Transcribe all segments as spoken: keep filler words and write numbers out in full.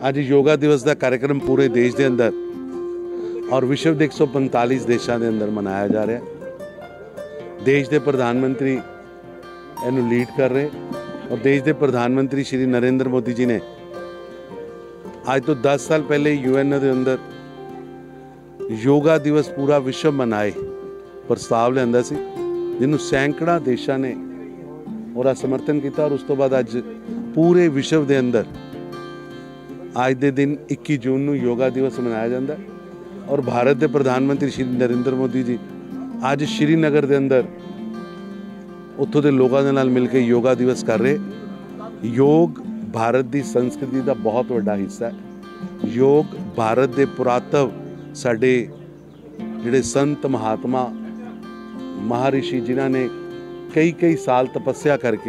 ਅੱਜ योगा दिवस का कार्यक्रम पूरे देश के अंदर और विश्व के एक सौ पैंतालीस देशों के अंदर मनाया जा रहा है। देश के प्रधानमंत्री इनू लीड कर रहे और देश के प्रधानमंत्री श्री नरेंद्र मोदी जी ने आज तो दस साल पहले यूएन के अंदर योगा दिवस पूरा विश्व मनाए प्रस्ताव लिया सी, जिन्होंने सैकड़ा देशों ने और समर्थन किया। और उस तो बाद अज पूरे विश्व के अंदर आज के दिन इक्की जून को योगा दिवस मनाया जाता है। और भारत के प्रधानमंत्री श्री नरेंद्र मोदी जी आज श्रीनगर के अंदर उत्थों के लोगों के नाल मिलकर योगा दिवस कर रहे। योग भारत की संस्कृति का बहुत बड़ा हिस्सा है। योग भारत के पुरातव साडे जिहड़े संत महात्मा महर्षि जिन्हों ने कई कई साल तपस्या करके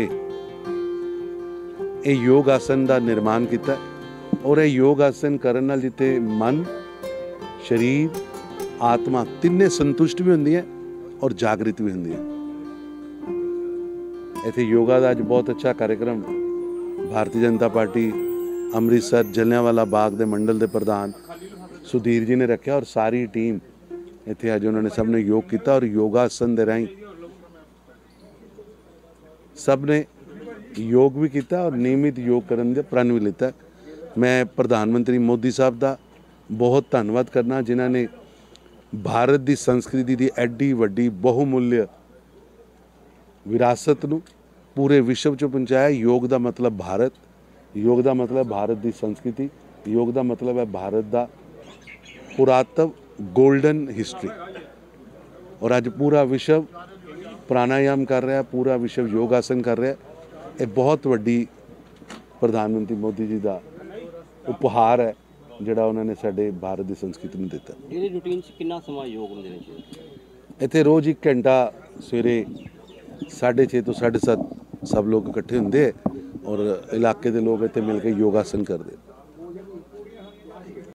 ये योग आसन का निर्माण किया। और यह योग आसन करने नाल जिथे मन शरीर आत्मा तिन्ने संतुष्ट भी होंदी है और जागृत भी होंदी है। इत्थे योगा का अज बहुत अच्छा कार्यक्रम भारतीय जनता पार्टी अमृतसर जलियांवाला बाग के मंडल के प्रधान सुधीर जी ने रखा और सारी टीम इत्थे अज उन्होंने सब ने योग किया। और योगासन के राही सब ने योग भी किया और नियमित योग करने का प्रण भी लिता। मैं प्रधानमंत्री मोदी साहब का बहुत धन्यवाद करना जिन्होंने भारत की संस्कृति की एड्डी वड्डी बहुमूल्य विरासत नूं पूरे विश्व च पहुँचाया। योग का मतलब भारत, योग का मतलब भारत की संस्कृति, योग का मतलब है भारत का पुरातव गोल्डन हिस्ट्री। और अज पूरा विश्व प्राणायाम कर रहा है, पूरा विश्व योगासन कर रहा है। ये बहुत वड्डी प्रधानमंत्री मोदी जी का उपहार है जिहड़ा उन्होंने साडे भारत की संस्कृति में दिता। डेली रूटीन च कितना समय योग में देना चाहिए? इत्थे रोज़ एक घंटा सवेरे साढ़े छे तो साढ़े सत्त सब लोग इकट्ठे होंगे और इलाके के लोग इत्थे मिलकर योगासन करते।